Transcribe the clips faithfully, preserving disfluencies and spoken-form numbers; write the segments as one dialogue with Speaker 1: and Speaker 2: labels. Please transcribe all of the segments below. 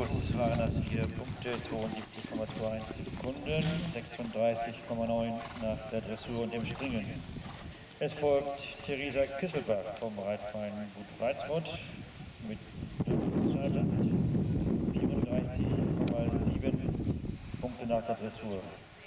Speaker 1: Los waren das vier Punkte, zweiundsiebzig Komma einundzwanzig Sekunden, sechsunddreißig Komma neun nach der Dressur und dem Springen. Es folgt Theresa Kisselbach vom Reitverein Gut Reitsrott mit Sergeant, vierunddreißig Komma sieben Punkte nach der Dressur.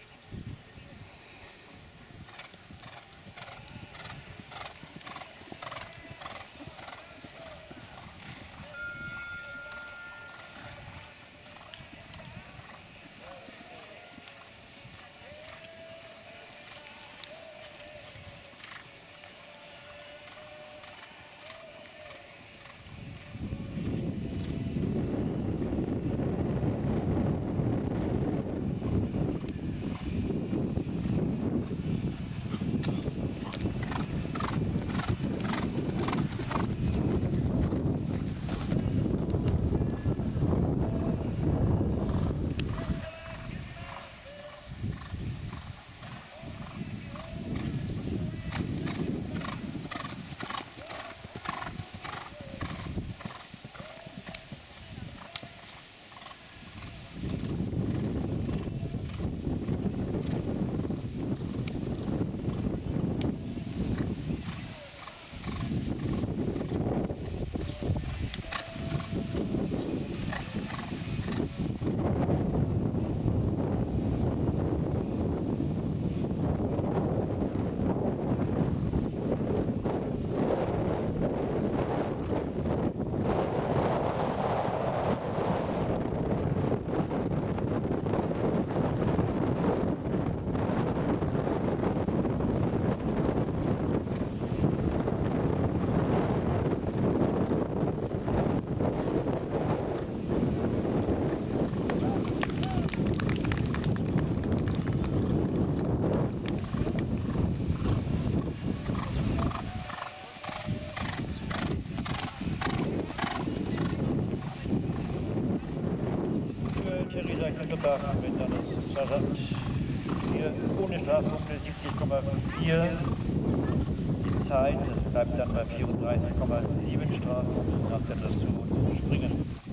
Speaker 1: Theresa Kisselbach mit eines Sergeant vier ohne Strafpunkte, siebzig Komma vier die Zeit. Es bleibt dann bei vierunddreißig Komma sieben Strafpunkten nach der Dressur und dem Springen.